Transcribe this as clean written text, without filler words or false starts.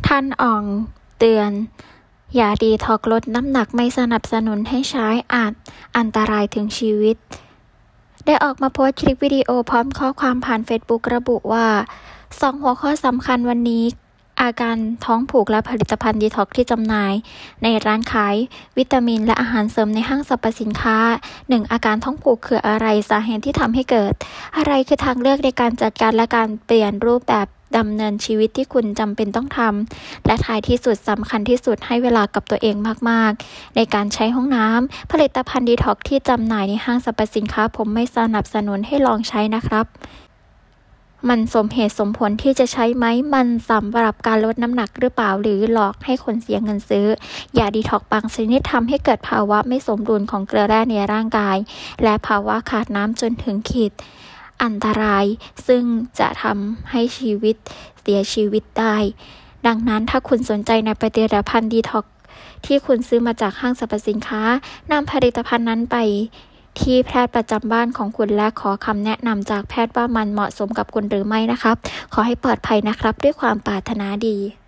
ท่านอ่องเตือนยาดีท็อกลดน้ำหนักไม่สนับสนุนให้ใช้อาจอันตรายถึงชีวิตได้ออกมาโพสต์คลิปวิดีโอพร้อมข้อความผ่านเฟซบุ๊กระบุว่า2หัวข้อสำคัญวันนี้อาการท้องผูกและผลิตภัณฑ์ดีท็อกที่จำหน่ายในร้านขายวิตามินและอาหารเสริมในห้างสรรพสินค้า 1. อาการท้องผูกคืออะไรสาเหตุที่ทำให้เกิดอะไรคือทางเลือกในการจัดการและการเปลี่ยนรูปแบบดำเนินชีวิตที่คุณจำเป็นต้องทำและท้ายที่สุดสำคัญที่สุดให้เวลากับตัวเองมากๆในการใช้ห้องน้ำผลิตภัณฑ์ดีท็อกที่จำหน่ายในห้างสรรพสินค้าผมไม่สนับสนุนให้ลองใช้นะครับมันสมเหตุสมผลที่จะใช้ไหมมันสำหรับการลดน้ำหนักหรือเปล่าหรือหลอกให้คนเสียเงินซื้อยาดีท็อกบางชนิดทำให้เกิดภาวะไม่สมดุลของเกลือแร่ในร่างกายและภาวะขาดน้ำจนถึงขีดอันตรายซึ่งจะทำให้ชีวิตเสียชีวิตได้ดังนั้นถ้าคุณสนใจในผลิตภัณฑ์ดีท็อกที่คุณซื้อมาจากห้างสรรพสินค้านำผลิตภัณฑ์นั้นไปที่แพทย์ประจำบ้านของคุณและขอคำแนะนำจากแพทย์ว่ามันเหมาะสมกับคุณหรือไม่นะครับขอให้ปลอดภัยนะครับด้วยความปรารถนาดี